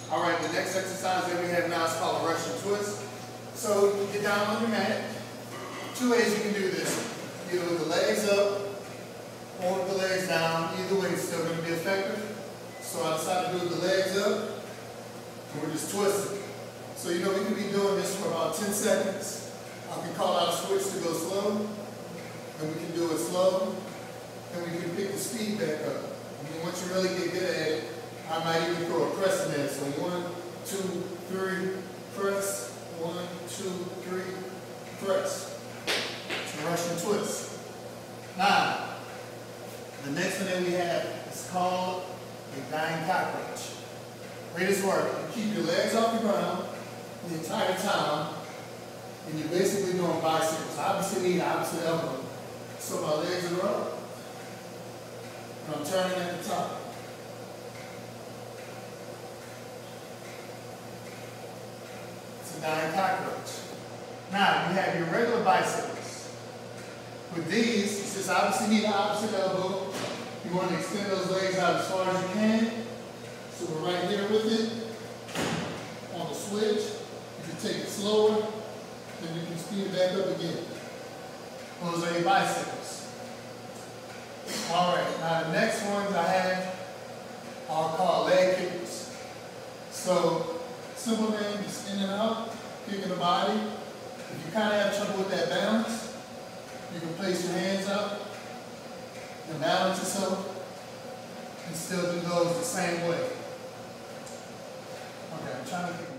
All right, the next exercise that we have now is called a Russian twist. So you get down on your mat. Two ways you can do this. Either with the legs up or with the legs down. Either way, it's still going to be effective. So I decided to do the legs up, and we're just twisting. So you know we can be doing this for about 10 seconds. I can call out a switch to go slow, and we can do it slow, and we can pick the speed back up. And then once you really get good at it, I might even throw a press in there. So 1, 2, 3, press. 1, 2, 3, press. It's a Russian twist. Now, the next one that we have is called a dying cockroach. Way this works, you keep your legs off the ground the entire time, and you're basically doing bicycles. Opposite knee, opposite elbow. So my legs are up, and I'm turning at the top. It's a dying cockroach. Now, you have your regular bicycles. With these, it's just opposite knee to opposite elbow. You want to extend those legs out as far as you can. So we're right here with it. On the switch, you can take it slower, then you can speed it back up again. Those are your bicycles. All right, now the next ones I have are called leg kickers. So, simple thing, just in and out, kicking the body. If you kind of have trouble with that balance, you can place your hands up and balance yourself and still do those the same way. Okay, I'm trying to